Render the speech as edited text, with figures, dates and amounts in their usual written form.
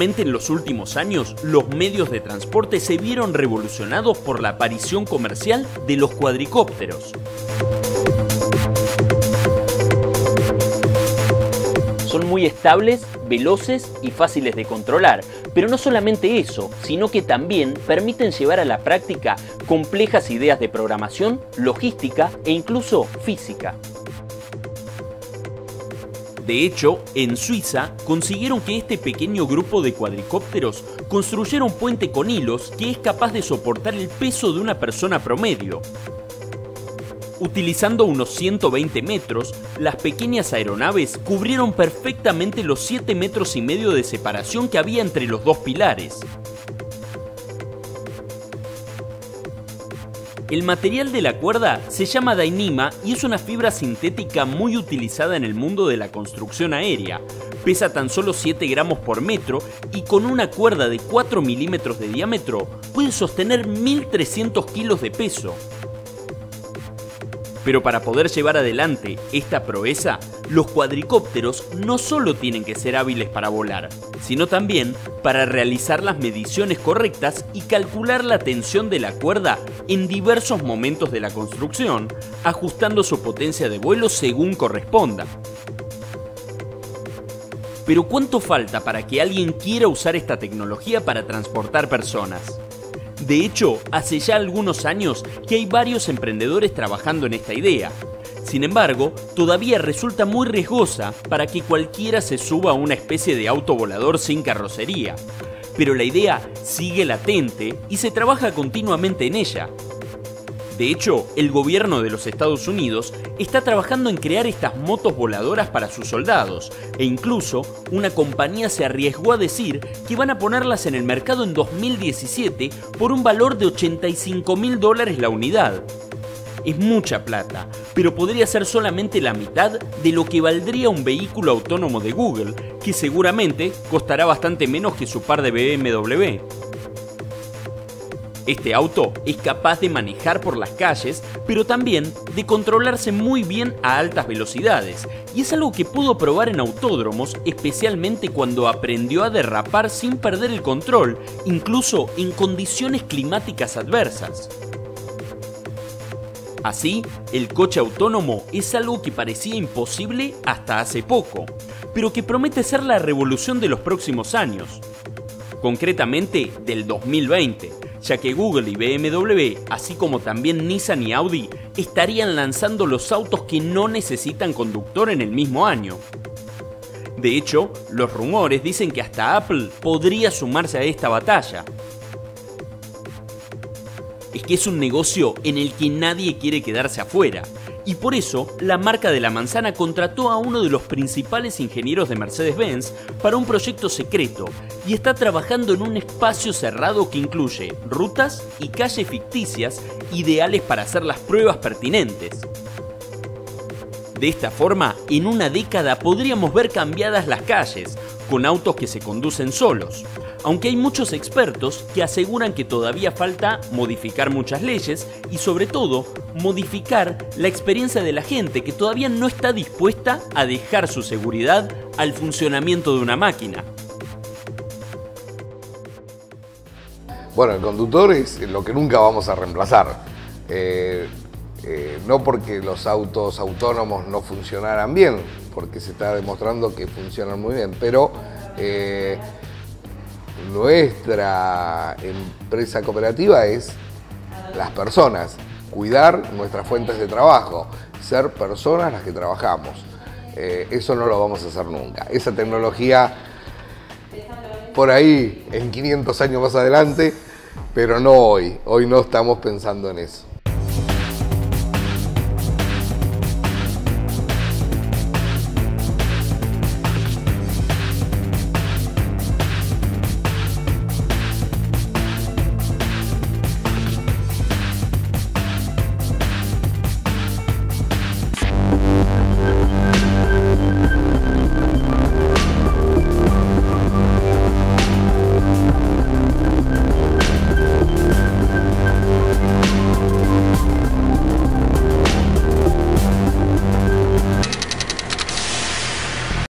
Solamente en los últimos años, los medios de transporte se vieron revolucionados por la aparición comercial de los cuadricópteros. Son muy estables, veloces y fáciles de controlar, pero no solamente eso, sino que también permiten llevar a la práctica complejas ideas de programación, logística e incluso física. De hecho, en Suiza consiguieron que este pequeño grupo de cuadricópteros construyera un puente con hilos que es capaz de soportar el peso de una persona promedio. Utilizando unos 120 metros, las pequeñas aeronaves cubrieron perfectamente los 7,5 metros de separación que había entre los dos pilares. El material de la cuerda se llama Dyneema y es una fibra sintética muy utilizada en el mundo de la construcción aérea. Pesa tan solo 7 gramos por metro y con una cuerda de 4 milímetros de diámetro puede sostener 1.300 kilos de peso. Pero para poder llevar adelante esta proeza, los cuadricópteros no solo tienen que ser hábiles para volar, sino también para realizar las mediciones correctas y calcular la tensión de la cuerda en diversos momentos de la construcción, ajustando su potencia de vuelo según corresponda. Pero ¿cuánto falta para que alguien quiera usar esta tecnología para transportar personas? De hecho, hace ya algunos años que hay varios emprendedores trabajando en esta idea. Sin embargo, todavía resulta muy riesgosa para que cualquiera se suba a una especie de auto volador sin carrocería. Pero la idea sigue latente y se trabaja continuamente en ella. De hecho, el gobierno de los Estados Unidos está trabajando en crear estas motos voladoras para sus soldados, e incluso una compañía se arriesgó a decir que van a ponerlas en el mercado en 2017 por un valor de $85.000 la unidad. Es mucha plata, pero podría ser solamente la mitad de lo que valdría un vehículo autónomo de Google, que seguramente costará bastante menos que su par de BMW. Este auto es capaz de manejar por las calles, pero también de controlarse muy bien a altas velocidades, y es algo que pudo probar en autódromos, especialmente cuando aprendió a derrapar sin perder el control, incluso en condiciones climáticas adversas. Así, el coche autónomo es algo que parecía imposible hasta hace poco, pero que promete ser la revolución de los próximos años. Concretamente, del 2020. Ya que Google y BMW, así como también Nissan y Audi, estarían lanzando los autos que no necesitan conductor en el mismo año. De hecho, los rumores dicen que hasta Apple podría sumarse a esta batalla. Es que es un negocio en el que nadie quiere quedarse afuera, y por eso la marca de la manzana contrató a uno de los principales ingenieros de Mercedes-Benz para un proyecto secreto y está trabajando en un espacio cerrado que incluye rutas y calles ficticias ideales para hacer las pruebas pertinentes. De esta forma, en una década podríamos ver cambiadas las calles, con autos que se conducen solos. Aunque hay muchos expertos que aseguran que todavía falta modificar muchas leyes y sobre todo modificar la experiencia de la gente que todavía no está dispuesta a dejar su seguridad al funcionamiento de una máquina. Bueno, el conductor es lo que nunca vamos a reemplazar. No porque los autos autónomos no funcionaran bien, porque se está demostrando que funcionan muy bien, pero nuestra empresa cooperativa es las personas, cuidar nuestras fuentes de trabajo, ser personas las que trabajamos. Eso no lo vamos a hacer nunca. Esa tecnología por ahí en 500 años más adelante, pero no hoy. Hoy no estamos pensando en eso.